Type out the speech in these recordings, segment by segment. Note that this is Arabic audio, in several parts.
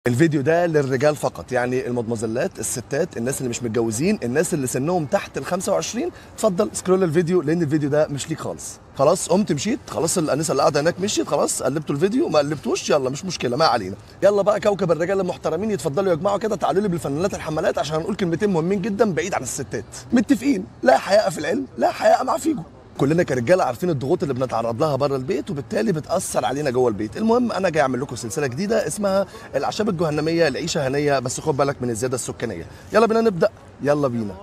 الفيديو ده للرجال فقط، يعني المدمزلات، الستات، الناس اللي مش متجوزين، الناس اللي سنهم تحت ال 25. اتفضل سكرول الفيديو لان الفيديو ده مش ليك خالص. خلاص قمت مشيت، خلاص الانسه اللي قاعده هناك مشيت، خلاص قلبتوا الفيديو ما قلبتوش يلا مش مشكله ما علينا. يلا بقى كوكب الرجال المحترمين يتفضلوا يجمعوا كده، تعالوا لي بالفنانات الحمالات عشان هنقول كلمتين مهمين جدا بعيد عن الستات. متفقين؟ لا حياء في العلم، لا حياء مع فيجو. كلنا كرجاله عارفين الضغوط اللي بنتعرض لها بره البيت وبالتالي بتاثر علينا جوه البيت. المهم انا جاي اعمل لكم سلسله جديده اسمها الاعشاب الجهنميه العيشه هنيه، بس خد بالك من الزياده السكانيه. يلا بينا نبدا، يلا بينا.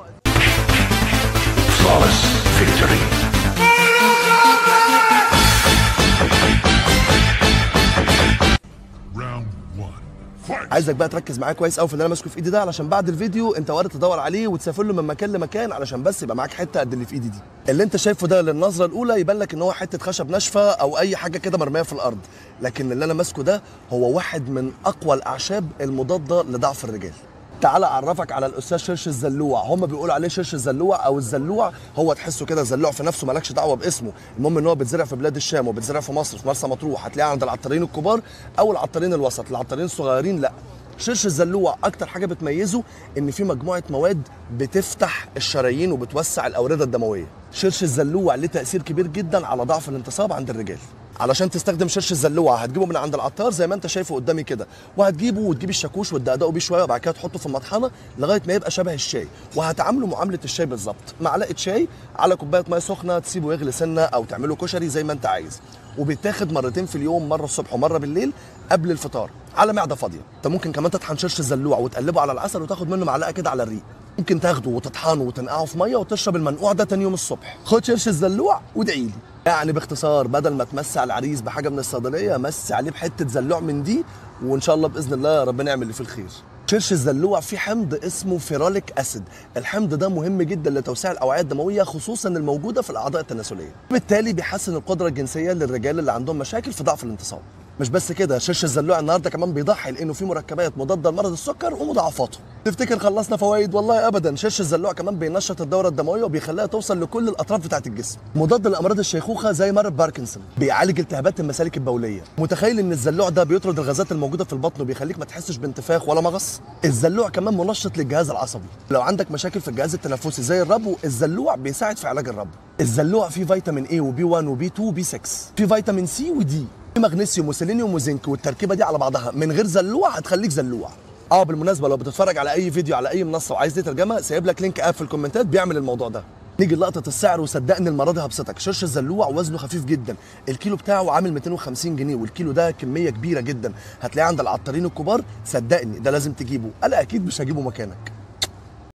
عايزك بقى تركز معايا كويس قوي في اللي انا ماسكه في ايدي ده، علشان بعد الفيديو انت وارد تدور عليه وتسافر له من مكان لمكان علشان بس يبقى معاك حته قد اللي في ايدي دي. اللي انت شايفه ده للنظره الاولى يبان لك ان هو حته خشب ناشفه او اي حاجه كده مرميه في الارض، لكن اللي انا ماسكه ده هو واحد من اقوى الاعشاب المضاده لضعف الرجال. تعال اعرفك على الاستاذ شرش الزلوع. هم بيقولوا عليه شرش الزلوع او الزلوع، هو تحسه كده زلوع في نفسه، مالكش دعوه باسمه. المهم ان هو بيتزرع في بلاد الشام وبيتزرع في مصر في مرسى مطروح، هتلاقيه عند العطارين الكبار او العطارين الوسط. العطارين الصغيرين لا. شرش الزلوع اكتر حاجه بتميزه ان في مجموعه مواد بتفتح الشرايين وبتوسع الاورده الدمويه. شرش الزلوع له تاثير كبير جدا على ضعف الانتصاب عند الرجال. علشان تستخدم شرش الزلوع هتجيبه من عند العطار زي ما انت شايفه قدامي كده، وهتجيبه وتجيب الشاكوش وتدقدقه بيه شويه وبعد كده تحطه في المطحنه لغايه ما يبقى شبه الشاي، وهتعامله معامله الشاي بالظبط. معلقه شاي على كوبايه ميه سخنه، تسيبه يغلي سنه او تعمله كشري زي ما انت عايز. وبيتاخد مرتين في اليوم، مره الصبح ومره بالليل قبل الفطار على معده فاضيه. انت ممكن كمان تطحن شرش الزلوع وتقلبه على العسل وتاخد منه معلقه كده على الريق. ممكن تاخده وتطحنه وتنقعه في ميه وتشرب المنقوع ده تاني يوم الصبح. خد شرش الزلوع وادعي لي. يعني باختصار بدل ما تمسي على العريس بحاجه من الصيدليه، مسي عليه بحته زلوع من دي، وان شاء الله باذن الله ربنا يعمل اللي فيه الخير. شرش الزلوع فيه حمض اسمه فيروليك اسيد، الحمض ده مهم جدا لتوسيع الاوعيه الدمويه خصوصا الموجوده في الاعضاء التناسليه، بالتالي بيحسن القدره الجنسيه للرجال اللي عندهم مشاكل في ضعف الانتصاب. مش بس كده، شرش الزلوع النهارده كمان بيضحي لانه فيه مركبات مضاده لمرض السكر ومضاعفاته. تفتكر خلصنا فوائد؟ والله ابدا. شرش الزلوع كمان بينشط الدوره الدمويه وبيخليها توصل لكل الاطراف بتاعه الجسم، مضاد لامراض الشيخوخه زي مرض باركنسون، بيعالج التهابات المسالك البوليه. متخيل ان الزلوع ده بيطرد الغازات الموجوده في البطن وبيخليك ما تحسش بانتفاخ ولا مغص؟ الزلوع كمان منشط للجهاز العصبي، لو عندك مشاكل في الجهاز التنفسي زي الربو الزلوع بيساعد في علاج الربو. الزلوع فيه فيتامين A وبي 1 وبي 2 وبي 6، فيه فيتامين سي ودي، في مغنيسيوم وسيلينيوم وزنك، والتركيبه دي على بعضها من غير زلوع هتخليك زلوع. بالمناسبه لو بتتفرج على اي فيديو على اي منصه وعايز ليه ترجمه، سايب لك لينك اب في الكومنتات بيعمل الموضوع ده. نيجي لقطه السعر وصدقني المره دي هبسطك. شرش الزلوع وزنه خفيف جدا، الكيلو بتاعه عامل 250 جنيه، والكيلو ده كميه كبيره جدا هتلاقيه عند العطارين الكبار. صدقني ده لازم تجيبه، انا اكيد مش هجيبه مكانك.